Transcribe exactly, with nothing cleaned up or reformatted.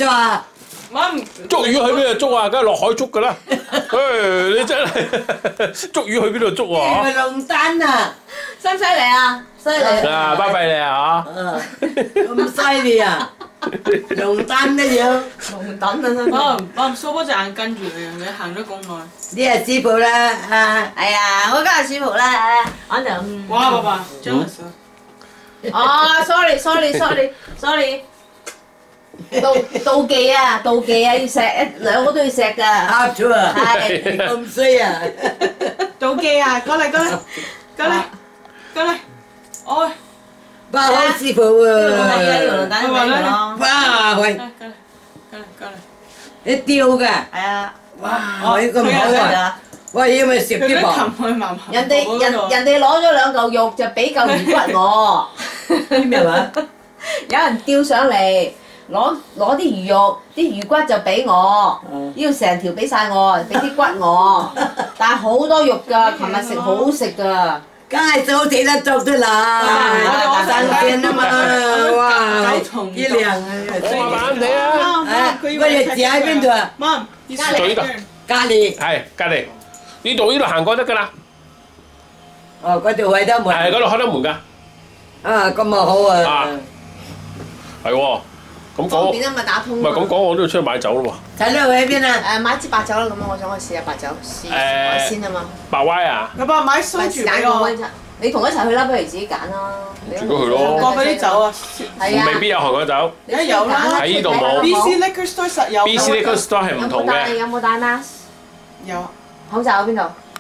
捉啊？ 捉魚去邊度捉啊？梗係落海捉㗎啦！誒，你真係捉魚去邊度捉啊？ 係龍丹啊！ 犀唔犀利啊？犀利！ 啊，巴閉你啊咁犀利啊！龍丹一樣。 龍躉啊真係。 我我蘇波隻眼跟住你，你行咗咁耐。 你係師傅啦啊！ 係啊，我梗係師傅啦，我就哇，爸爸，真係傻。 哦，sorry sorry sorry sorry，妒妒忌啊妒忌啊，要錫一兩個都要錫㗎。 啱咗啊！ 係咁衰啊！ 妒忌啊！過嚟過嚟過嚟過嚟，哦， 哇，好師傅係啊， 喎！ 龍躉俾佢咯。 哇，喂， 過嚟過嚟過嚟過嚟。 你吊㗎？ 係啊， 哇，呢個唔好啊！喂，要咪食佢都啲噃？ 擒去嫲嫲人哋人人哋攞咗兩嚿肉就俾嚿魚骨我， 啲咩話？ 有人吊上嚟攞攞啲魚肉，啲魚骨就俾我，要成條俾晒我，俾啲骨我，但係好多肉㗎，琴日食好好食㗎。 梗係早死得足得啦！新鮮啊嘛，哇，幾靚啊！ 我慢慢地啊！ 誒，嗰隻字喺邊度啊？ 媽， 做呢度， 隔離。 係隔離，呢度呢度行過得㗎啦。 哦，嗰條位得門。 係嗰度開得門㗎。 啊，咁啊好啊！ 啊，係喎，咁講， 方便啊嘛，打通。 唔係咁講，我都要出去買酒咯喎。 睇到佢喺邊啊？ 誒買支白酒啦，咁我想去試下白酒，試海鮮啊嘛。 白威啊？ 爸爸買咪蘇住俾是但我我， 你同我一齊去啦，不如自己揀啦。 自己去咯過嗰啲酒啊， 係啊。 未必有韓國酒你自己揀啦喺呢度冇 ，B C Liquor Store 實有。 ，B C Liquor Store 係唔同嘅。 有冇帶？有冇帶 mask？ 有。 口罩喺邊度？